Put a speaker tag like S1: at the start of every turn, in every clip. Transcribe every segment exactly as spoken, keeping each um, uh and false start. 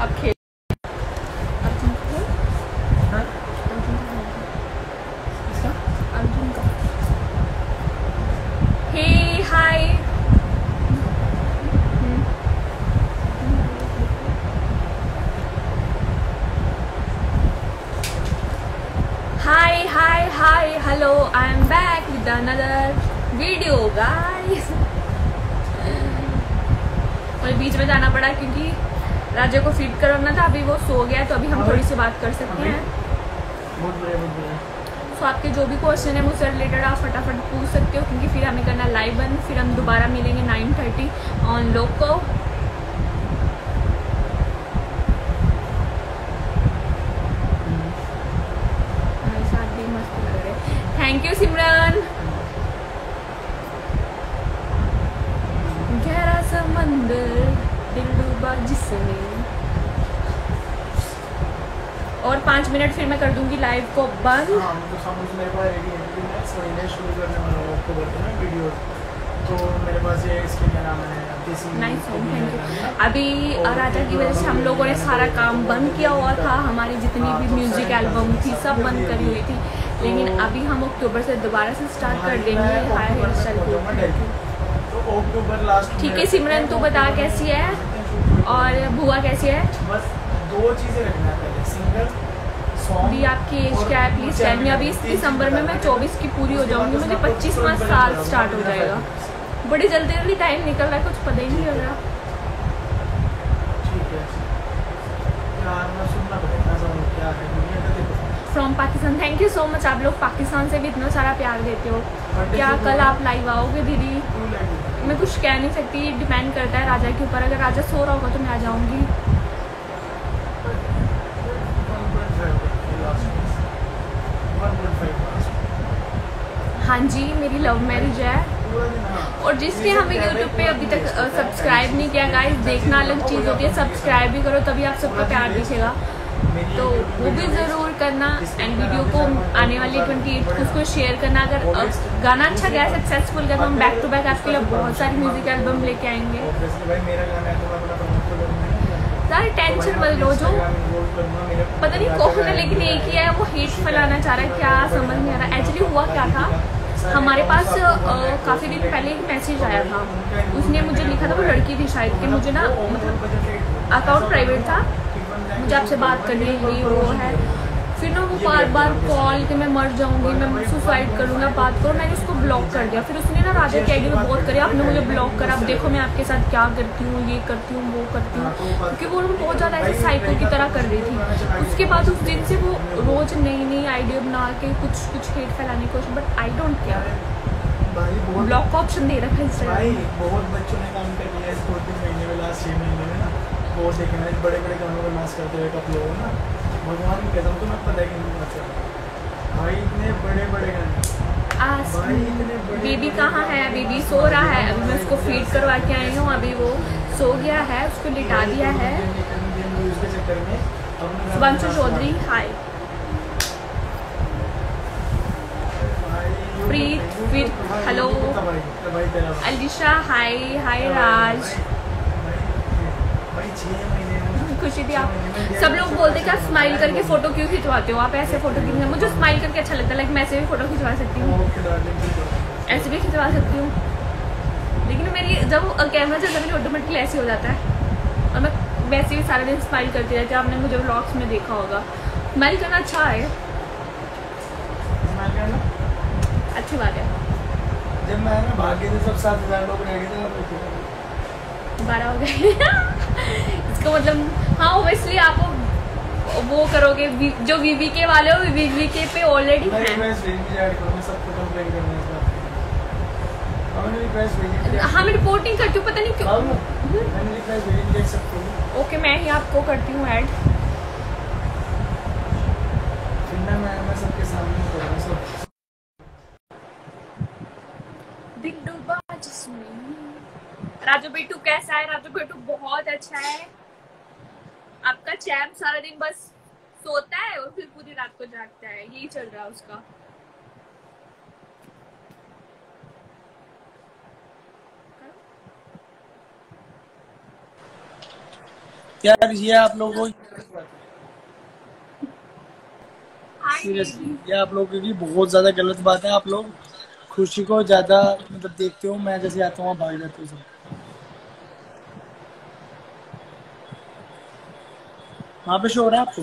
S1: अब खेल अर्जुन का। Hey hi hi hi hi hello I am back with another video guys. और बीच में जाना पड़ा क्योंकि राजा को फीड करना था, अभी वो सो गया तो अभी हम थोड़ी सी बात कर सकते हैं।
S2: बहुत बढ़िया बहुत बढ़िया।
S1: सो आपके जो भी क्वेश्चन है मुझसे रिलेटेड आप फटाफट पूछ सकते हो क्योंकि फिर हमें करना लाइव बंद, फिर हम दोबारा मिलेंगे nine thirty on Loco. Thank you Simran. गहरा समंदर दिल डूबा जिसमें। और पाँच मिनट फिर मैं कर दूंगी लाइव को बंद।
S2: हाँ, मतलब समझ मेरे पास रेडी है कि मैं इस महीने शुरू करने वाला हूँ अक्टूबर में वीडियो। तो मेरे पास ये इसके क्या नाम है
S1: नाइस थैंक यू। अभी राजा की वजह से हम लोगों ने सारा काम बंद किया हुआ था, हमारी जितनी भी म्यूजिक एल्बम थी सब बंद करी हुई थी, लेकिन अभी हम अक्टूबर से दोबारा से स्टार्ट कर देंगे हाई हेयर स्टाइल
S2: तो अक्टूबर लास्ट।
S1: ठीक है सिमरन तू बता कैसी है और बुआ कैसी है?
S2: बस दो चीजें रखना है पहले, सिंगल सॉन्ग।
S1: भी आपकी एज क्या है प्लीज टेल मी। अभी इस दिसंबर में मैं चौबीस की पूरी हो जाऊंगी, मुझे पच्चीसवां साल स्टार्ट हो जाएगा। बड़ी जल्दी जल्दी टाइम निकल रहा है, कुछ पता ही नहीं लग रहा।
S2: ठीक है यार, मैं सुनना पड़ेगा क्या है दुनिया का। देखो
S1: from Pakistan thank you so much. आप लोग पाकिस्तान से भी इतना सारा प्यार देते हो। क्या कल आप लाइव आओगे दीदी? मैं कुछ कह नहीं सकती, डिपेंड करता है राजा के ऊपर। अगर राजा सो रहा होगा तो मैं आ जाऊंगी। हाँ जी मेरी लव मैरिज है और जिसने हमें यूट्यूब पे अभी तक सब्सक्राइब नहीं किया गाइस, देखना अलग चीज़ होती है, सब्सक्राइब भी करो तभी आप सबका प्यार दिखेगा, तो वो भी ज़रूर करना। एंड वीडियो को आने वाली ट्वेंटी एट को उसको शेयर करना। अगर गाना अच्छा गया सक्सेसफुल गया तो हम बैक टू बैक आपके लिए बहुत सारी म्यूजिक एल्बम लेके आएंगे। ज़्यादा टेंशन मत लो, जो पता नहीं कौन है लेकिन एक ही है वो हेट फैलाना चाह रहा है, क्या समझ नहीं आ रहा। एक्चुअली हुआ क्या था, हमारे पास काफ़ी दिन पहले एक मैसेज आया था, उसने मुझे लिखा था, वो लड़की थी शायद, कि मुझे ना मतलब अकाउंट प्राइवेट था, मुझे आपसे बात करनी है ये वो है। फिर ना वो बार बार कॉल कि मैं मर जाऊंगी, मैं सुसाइड करूँगा, बात करो। मैंने उसको ब्लॉक कर दिया। फिर उसने ना राजा की आईडी में बहुत करे, आपने मुझे ब्लॉक करा, अब देखो मैं आपके साथ क्या करती हूँ, ये करती हूँ वो करती हूँ, क्योंकि वो बहुत ज़्यादा ऐसे साइको की तरह कर रही थी। उसके बाद उस दिन से वो रोज़ नई नई आईडी बना के कुछ कुछ हेट फैलाने की कोशिश, but I don't care. Block का ऑप्शन दे रखा है इंस्टाग्राम।
S2: बहुत बच्चों ने काम कर लिया इस दो तीन महीने में, लास्ट छः महीने में ना, वो देखना बड़े बड़े गानों को लॉन्च करते हुए कप लोगों ना, भगवान की कसम तुम्हें पता है कि नहीं पता भाई, इतने बड़े बड़े गाने।
S1: आज बेबी कहाँ है? बेबी सो रहा है, अभी मैं उसको फीड करवा के आई हूँ, अभी वो सो गया है, उसको लिटा दिया है। शुभांशु चौधरी हाय, प्रीत फिर हेलो, अलीशा हाय, हाय राज, खुशी थी। आप सब लोग बोलते कि आप स्माइल करके फोटो क्यों खिंचवाते हो, आप ऐसे फोटो क्यों? मुझे स्माइल करके अच्छा लगता है, लाइक मैं ऐसे भी फोटो खिंचवा सकती हूँ, ऐसे भी खिंचवा सकती हूँ, लेकिन मेरी जब कैमरा चलता है ऑटोमेटिकली ऐसे हो जाता है। और मैं वैसे भी सारा दिन स्माइल करती रहती हूँ, आपने मुझे व्लॉग्स में देखा होगा। स्माइल करना अच्छा है, अच्छी बात है।
S2: जब मैं ना भाग्य से सब सात हजार लोग रह गए
S1: बारह हो गए इसका मतलब हाँ ओब्वियसली आप वो करोगे, जो वीवीके वाले हो वीवीके पे ऑलरेडी हैं। हाँ मैं रिपोर्टिंग करती हूँ, पता नहीं क्यों। ओके मैं ही आपको करती हूँ ऐड।
S2: सबके सामने
S1: राजू बेटू कैसा है? राजू बेटू बहुत अच्छा है। आपका चैप सारा दिन बस सोता है और फिर पूरी रात को जागता है, यही चल रहा है उसका।
S2: यार ये आप लोगों को
S1: हाय
S2: सीरियसली
S1: बेबी।
S2: ये आप लोगों की बहुत ज्यादा गलत बात है। आप लोग खुशी को ज्यादा मतलब देखते हो, मैं जैसे आता हूँ भाग जाते हो सब। वहाँ पे शो हो रहा है आपको?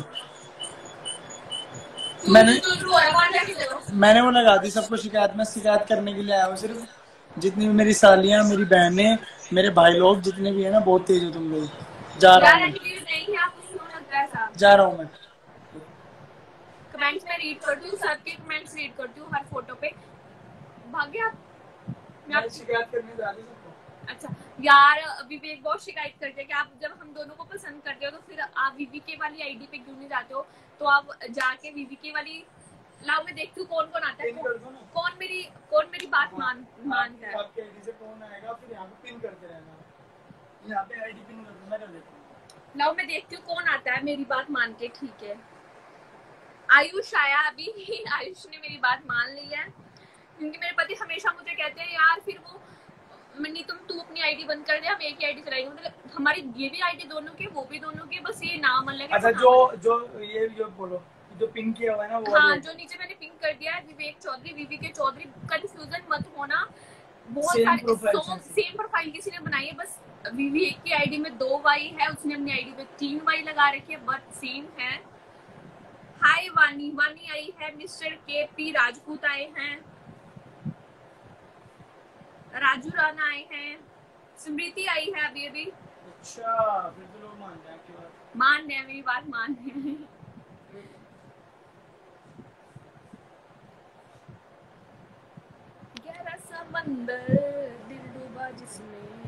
S2: मैंने मैंने वो लगा दी सबको शिकायत। मैं शिकायत करने के लिए आया हूँ सिर्फ। जितनी भी मेरी सालियाँ, मेरी बहनें, मेरे भाई लोग जितने भी है ना, बहुत तेज हो तुम लोग। जा रहा हूँ मैं,
S1: नहीं है, आपको क्यों लग रहा है साहब?
S2: जा रहा हूँ मैं।
S1: कमेंट्स में रीड करती हूँ, सबके कमेंट्स रीड करती हूँ हर फोटो पे। भाग गया।
S2: मैं शिकायत करने जा रही हूँ सबको।
S1: अच्छा यार, विवेक बहुत शिकायत करते हैं कि आप जब हम दोनों को पसंद करते हो तो फिर आप वीवीके वाली आईडी पे क्यों नहीं जाते हो? तो आप जाके वीवीके वाली लाओ, मैं देखती हूँ कौन कौन आता है।
S2: पिन कर दो ना।
S1: कौन मेरी कौन मेरी बात मान मानता है?
S2: आपके आईडी से कौन आएगा, फिर यहाँ पे पिन करते रहना। यहाँ पे आईडी पिन कर दो, मैं कर देता हूँ।
S1: लाओ मैं देखती हूँ कौन आता है मेरी बात मान के। ठीक है, आयुष आया अभी। आयुष ने मेरी बात मान ली है, क्योंकि मेरे पति हमेशा मुझे कहते हैं यार फिर वो मनी तुम तू अपनी आईडी बंद कर दे, हम एक ही आईडी चलाएंगे। मतलब हमारी ये भी आईडी दोनों की, वो भी दोनों की, बस ये नाम अलग है।
S2: अच्छा, जो जो ये जो बोलो जो पिन किया हुआ है ना वो,
S1: हाँ जो नीचे मैंने पिन कर दिया है विवेक चौधरी, वीवी के चौधरी। कंफ्यूजन मत होना, बहुत सारे सेम प्रोफाइल किसी ने बनाई है, बस विवेक की आईडी में दो वाई है, उसने अपनी आईडी में तीन वाई लगा रखी है, बट सेम है। हाय वानी, वानी आई है, मिस्टर के पी राजपूत आए हैं, राजू राणा आए हैं, स्मृति आई है अभी अभी।
S2: अच्छा फिर तो लोग मान जाए आपकी बात।
S1: मान रहे हैं, मेरी बात मान रहे हैं। गहरा समंदर दिल डूबा जिसमें।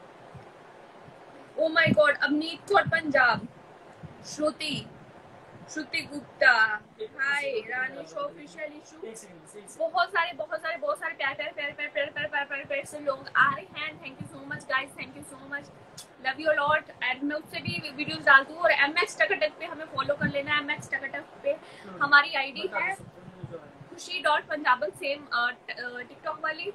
S1: Oh my god, Avneet Kaur Punjab, Shruti Shruti Gupta, hi Ranish official Ishu. बहुत सारे बहुत सारे बहुत सारे प्यार प्यार प्यार प्यार प्यार प्यार प्यार प्यार प्यार से लोग आ रहे हैं। Thank you so much guys, thank you so much, love you lot. And मैं उससे भी वीडियोस डालती हूँ। और एम एक्स टकटक पे हमें फॉलो कर लेना। एम एक्स टकटक पे हमारी आईडी है खुशी डॉट पंजाबन, सेम टिकटॉक वाली।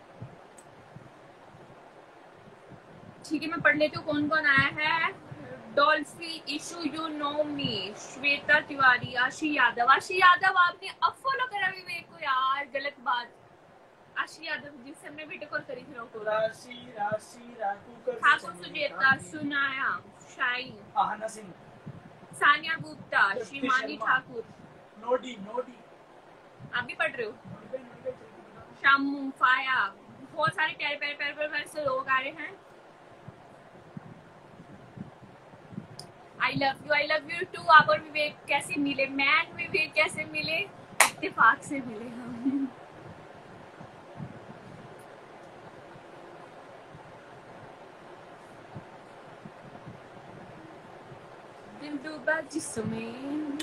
S1: ठीक है, मैं पढ़ लेती हूँ कौन कौन आया है। Dolphy Ishu, you know me, Shweta Tiwari, Aashi Yadav. आशी यादव आपने अब फॉलो करा विवेक को यार, गलत बात। आशी यादव जिससे हमने वीडियो कॉल करी थी लोगों को।
S2: राशि राशि
S1: ठाकुर सुजेता, सुनाया, शाइन,
S2: आहना सिंह,
S1: सानिया गुप्ता, शिवानी ठाकुर।
S2: नोडी नोडी
S1: आप भी पढ़ रहे हो? शामू, फाया, बहुत सारे प्यारे प्यारे प्यारे प्यारे से लोग आ रहे हैं। I love you, I love you too. आप और विवेक कैसे मिले? मैं विवेक कैसे मिले? इत्तेफाक से मिले हम। दिल डूबा जिसमें।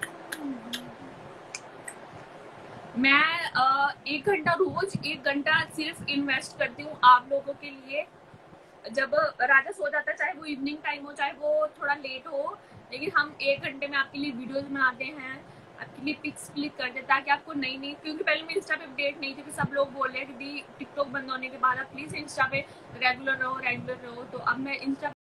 S1: मैं एक घंटा रोज एक घंटा सिर्फ इन्वेस्ट करती हूँ आप लोगों के लिए। जब राजा सो जाता है, चाहे वो इवनिंग टाइम हो चाहे वो थोड़ा लेट हो, लेकिन हम एक घंटे में आपके लिए वीडियोस बनाते हैं, आपके लिए पिक्स क्लिक करते हैं, ताकि आपको नई नई, क्योंकि पहले मैं इंस्टा पे अपडेट नहीं थी, कि सब लोग बोल रहे हैं कि दी टिकटॉक बंद होने के बाद आप प्लीज इंस्टा पे रेगुलर रहो रेगुलर रहो। तो अब मैं इंस्टा